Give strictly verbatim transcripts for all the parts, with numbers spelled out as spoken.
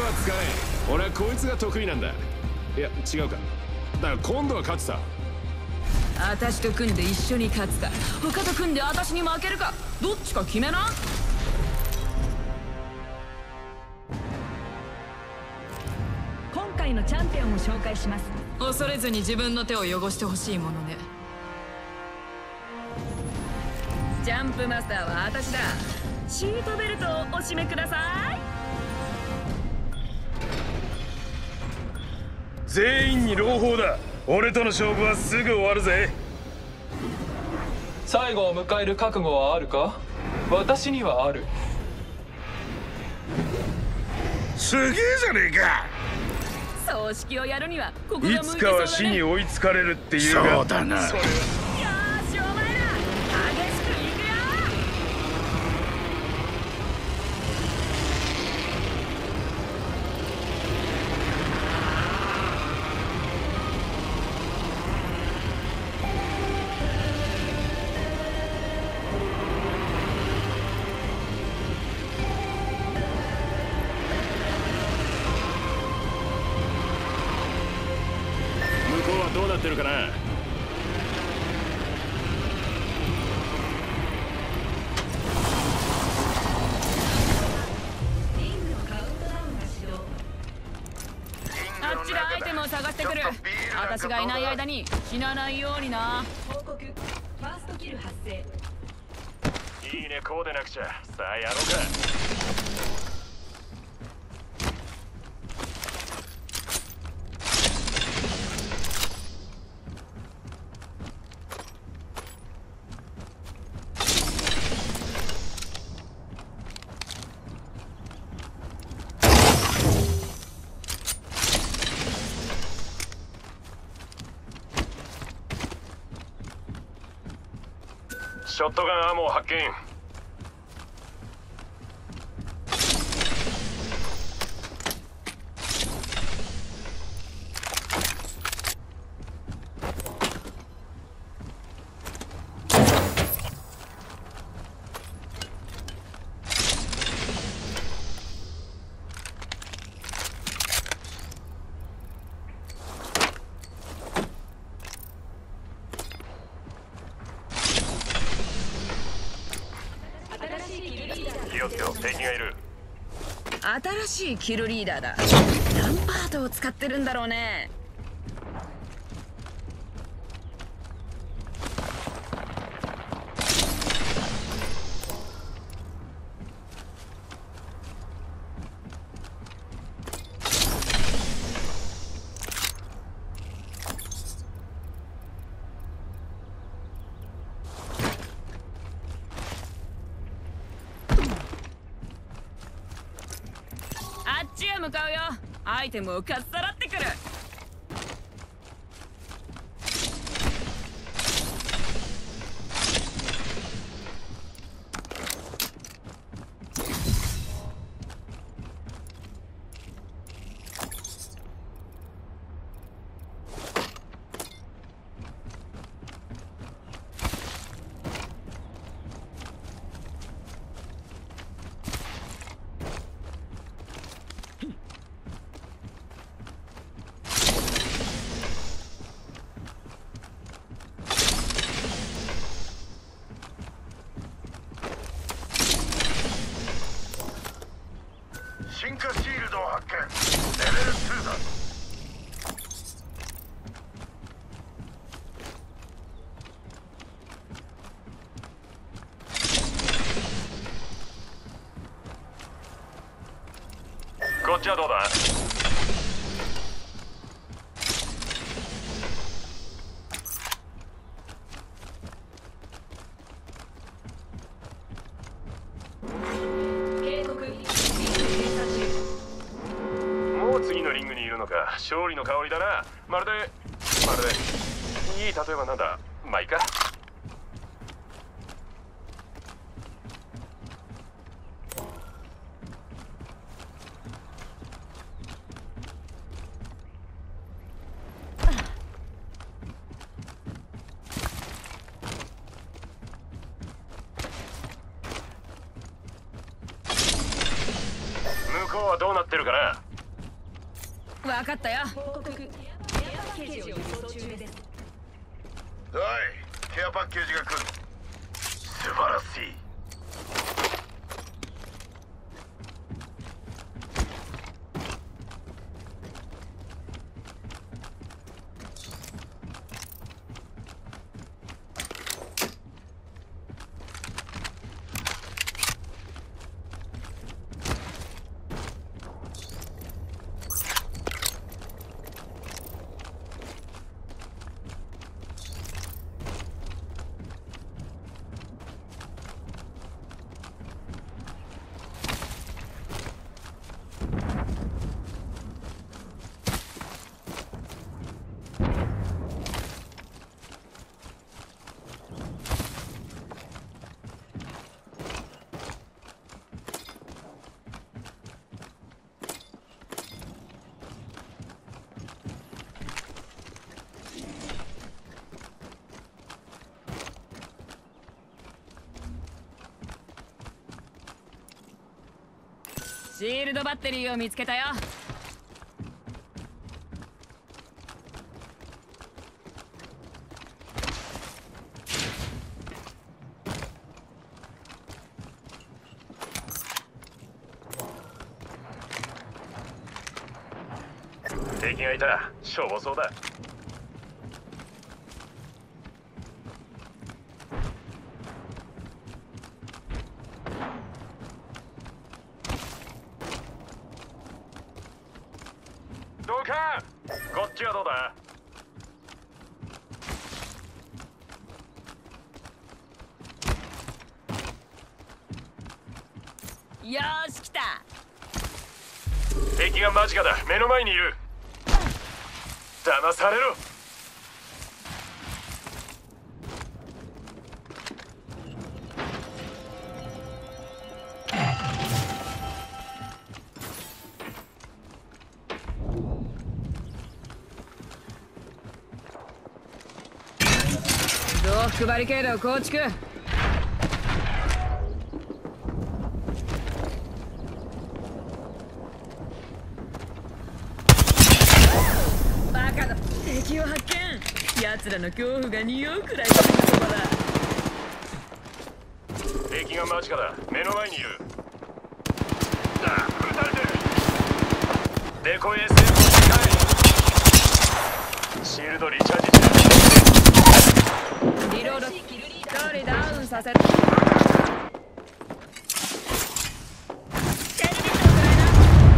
は使えん。俺はこいつが得意なんだ。いや違うか、だから今度は勝つさ。 私と組んで一緒に勝つか、他と組んで私に負けるか、どっちか決めな。 今回のチャンピオンを紹介します。 恐れずに自分の手を汚してほしいものね。ジャンプマスターは私だ。シートベルトをお締めください。 全員に朗報だ。俺との勝負はすぐ終わるぜ。 最後を迎える覚悟はあるか？私にはある。 すげえじゃねえか。 葬式をやるにはここが向いいてそうだね。 つかは死に追いつかれるっていうが。そうだな。それはよーしお前ら激しくいくよ。 向こうはどうなってるかな。 あっちでアイテムを探してくる。私がいない間に死なないようにな。 報告。ファーストキル発生。 いいね、こうでなくちゃ。さあやろうか。ショットガンアーモー発見。気をつけろ、敵がいる。 新しいキルリーダーだ。ランパートを使ってるんだろうね。あっちへ向かうよ。アイテムをかっさらってくる。 進化シールドを発見。レベルツーだ。 こっちはどうだ。 警告。 もう次のリングにいるのか。勝利の香りだな。まるでまるでいい例えばなんだ。まあいいか。向こうはどうなってるかな。 分かったよ。 報告ケアパッケージを輸送中です。 おい、ケアパッケージが来る。素晴らしい。 シールドバッテリーを見つけたよ。 敵がいた。しょぼそうだ。どうか。こっちはどうだ。 よーし来た。 敵が間近だ。目の前にいる。騙されろ。 増幅バリケードを構築。バカだ。敵を発見。奴らの恐怖が匂うくらいすぐそばだ。 敵が間近だ。目の前にいる。あ、撃たれてる。デコイ エスエム を近い。シールドリチャージ中。 リロード。一人ダウンさせる。テレビとくらいな。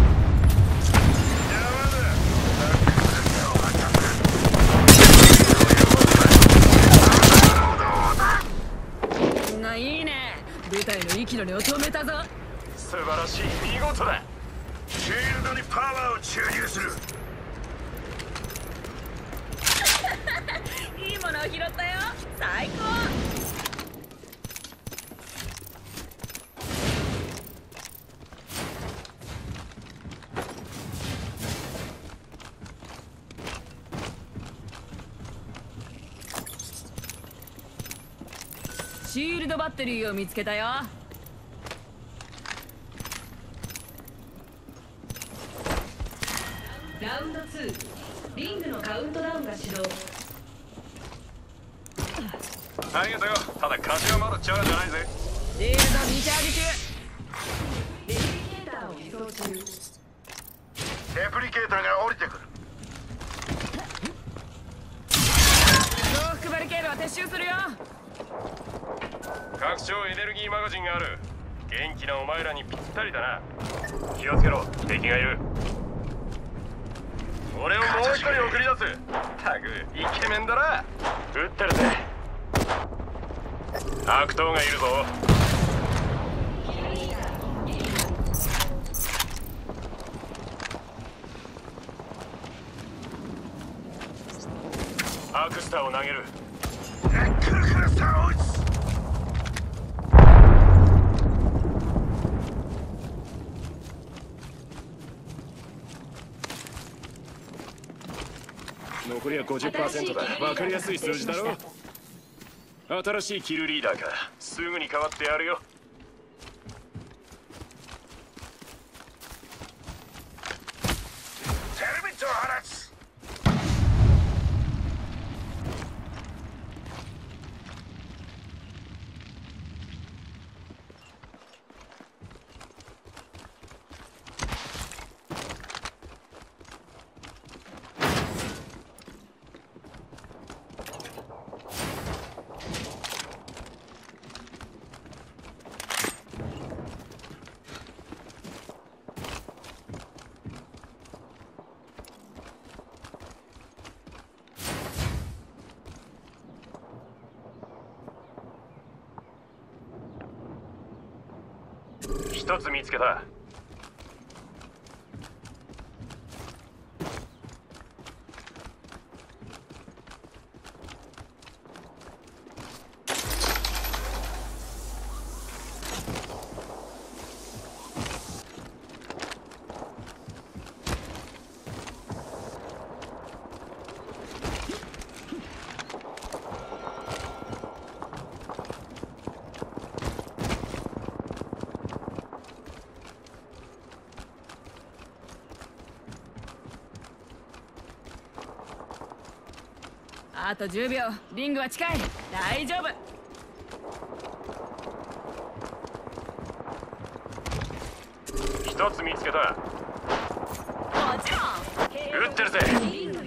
がいいね。部隊の息の根を止めたぞ。 素晴らしい。見事だ。 シールドにパワーを注入する。 いいものを拾ったよ。最高。シールドバッテリーを見つけたよ。 ラウンドツー、リングのカウントダウンが始動。 ありがとうよ。ただ風が回る力じゃないぜ。 シールドリチャージ中。 レプリケーターを移動中。 レプリケーターが降りてくる。 増幅バリケードは撤収するよ。 拡張エネルギーマガジンがある。元気なお前らにぴったりだな。気をつけろ。敵がいる。俺をもう一人送り出す。タグイケメンだな。撃ってるぜ。悪党がいるぞ。アクスターを投げる。 クルクルスターを撃つ。 残りは ごじゅっパーセント だ。分かりやすい数字だろ。新しいキルリーダーか。すぐに変わってやるよ。 テレビ一つ見つけた。 あとじゅうびょう。リングは近い。大丈夫。 一つ見つけた。 もちろん。 撃ってるぜ。 お前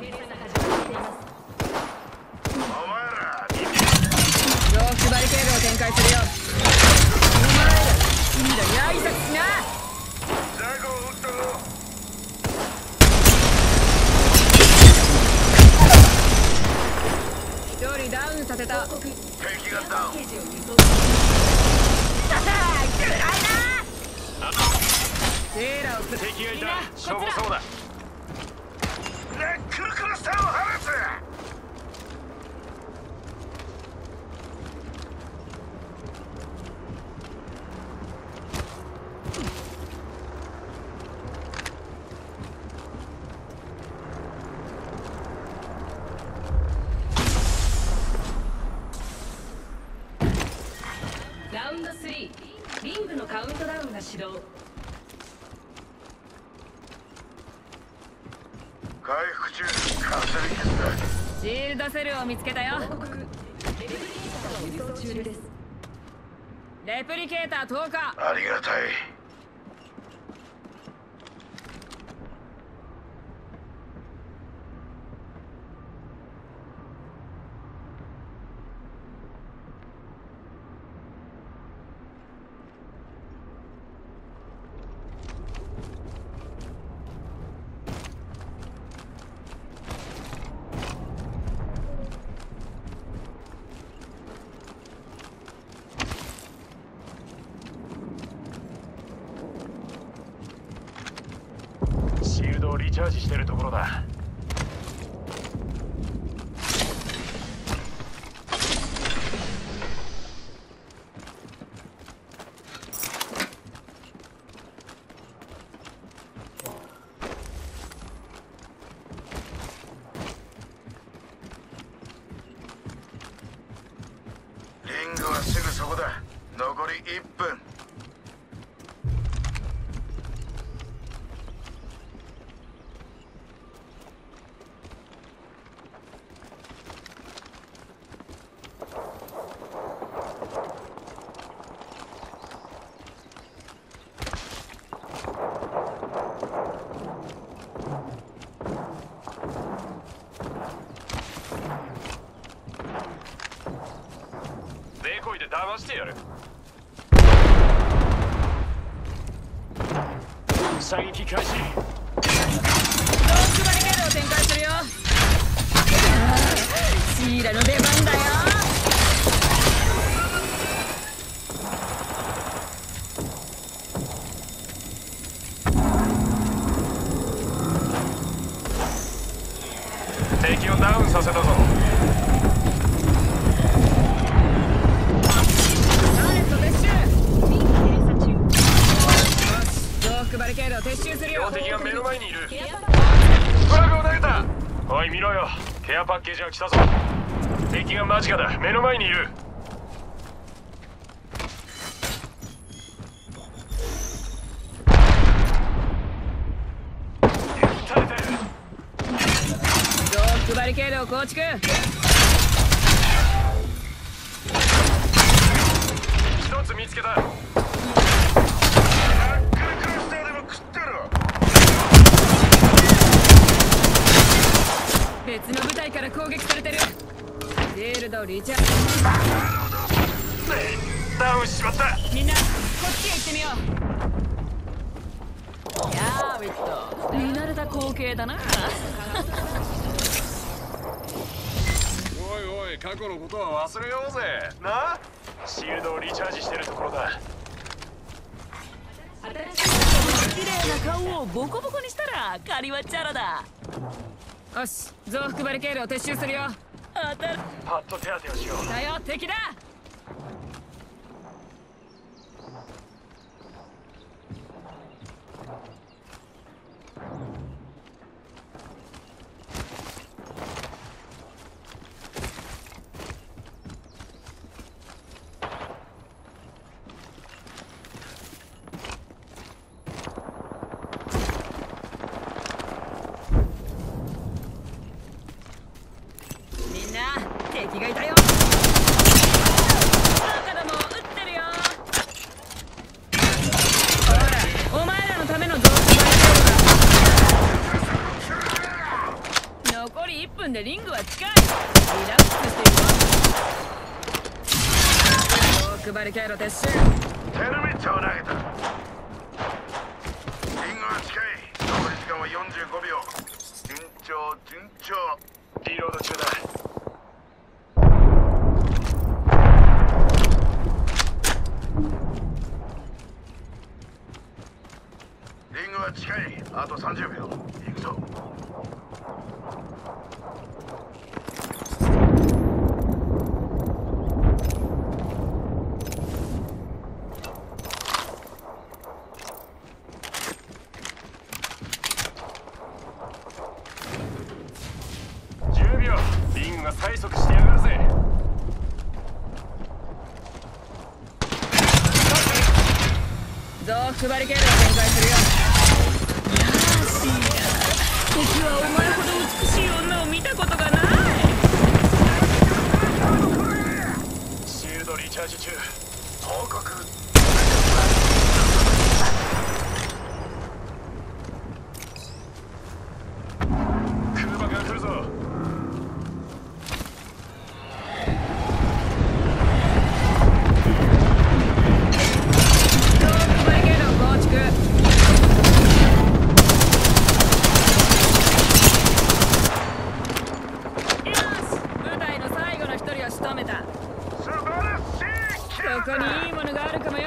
らロークバリケードを展開するよ。お前ら君らに挨拶しな。 ザコを撃ったぞ。 一人ダウンさせた。 敵がダウン。 セーラをつ敵がいた。しょぼそうだ。 ネックルクラスターを放つ。 ラウンドスリー、リングのカウントダウンが始動。 回復中。カセリキスだ。 シールドセルを見つけたよ。 輸送中です。 レプリケーター投下。 ありがたい。 シールドをリチャージしてるところだ。 リングはすぐそこだ。残りいっぷん。 デコイで騙してやる。射撃開始。 ロークバリケードを展開するよ。シーラの出番だよ。 敵をダウンさせたぞ。 バリケードを撤収するよ。 標的が目の前にいる。フラグを投げた。おい見ろよ。ケアパッケージが来たぞ。敵が間近だ。目の前にいる。撃たれてる。 ロークバリケードを構築。 一つ見つけた。 別の部隊から攻撃されてる。シールドリチャージ。 ダウンしちまった。 みんなこっちへ行ってみよう。やあウィット、見慣れた光景だな。 おいおい、過去のことは忘れようぜな。シールドをリチャージしてるところだ。 綺麗な顔をボコボコにしたらカリワチャラだ。 よし、増幅バリケードを撤収するよ。 当たる。 パッと手当てをしよう。 だよ、敵だ。敵がいたよ。バカども撃ってるよ。ほら、お前らのための増幅バリケードだ。残りいっぷんでリングは近い。リラックスしていこう。増幅バリケード撤収。 テルミットを投げた。リングは近い。残り時間はよんじゅうごびょう。順調順調。 リロード中だ。 リングは近い。あとさんじゅうびょう。行くぞ。 じゅうびょう。リングが催促してやがるぜ。 増幅バリケードを展開するよ。 敵はお前ほど美しい女を見たことがない。 シールドリチャージ中。 報告。 空爆が来るぞ。 増幅バリケードを構築。ここにいいものがあるかもよ。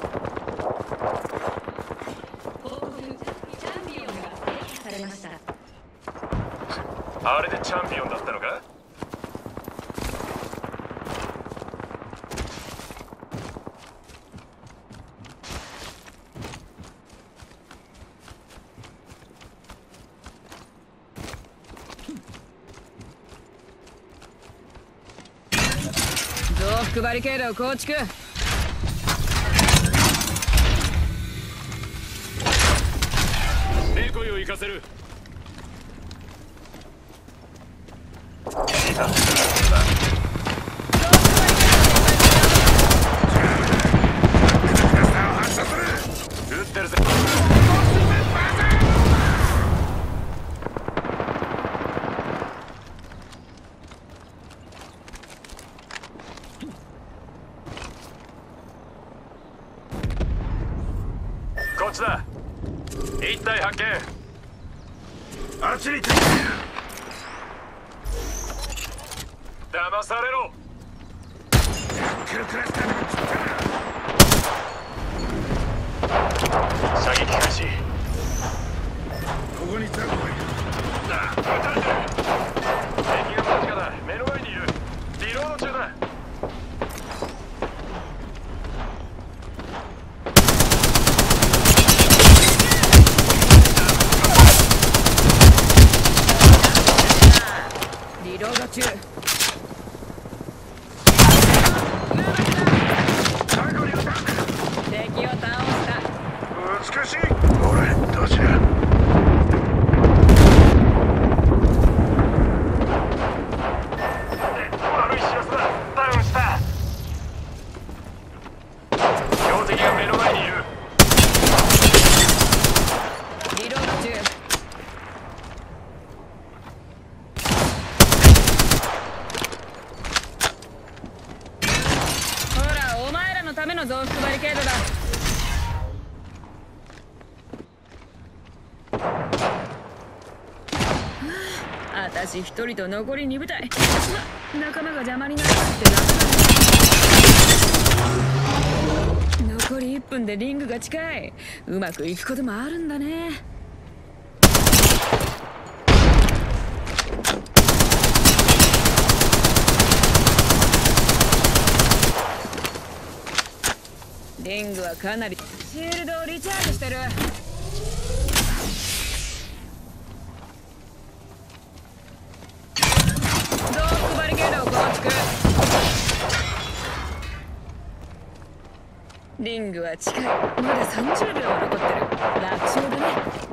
チャンピオンが撃破されました。 あれでチャンピオンだったのか。 増幅バリケードを構築。 デコイを行かせる。撃ってるぜ。こっちだ。一体発見。 あっちに敵がいる。 騙されろ。 クルクラスターの来た。 射撃開始。 ここにザコがいる。 撃たれてる。敵が間近だ。目の前にいる。リロード中だ。 リロード中。敵を倒した。 美しい。俺どうじゃ。 悪い知らせだ。ダウンした。標的が目の前にいる。 リロード中。ほら、お前らのための増幅バリケードだ。私一人と残りに部隊。うわ、仲間が邪魔になるって楽だね。残りいっぷん。 ぷんでリングが近い。うまくいくこともあるんだね。リングはかなり。シールドをリチャージしてる。ドークバリケードを構築。リングは近い。まださんじゅうびょう残ってる。楽勝だね。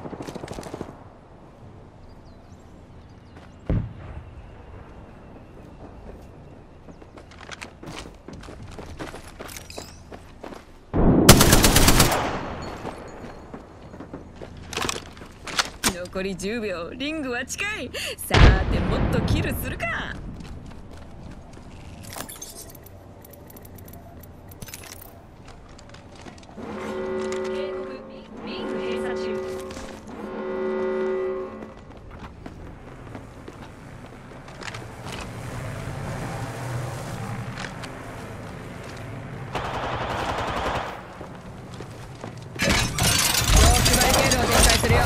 残りじゅうびょう。リングは近い。さーて、もっとキルするか。 警告、リング閉鎖中。 ドークバリケードを展開するよ。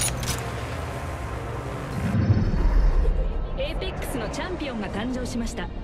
エーペックスのチャンピオンが誕生しました。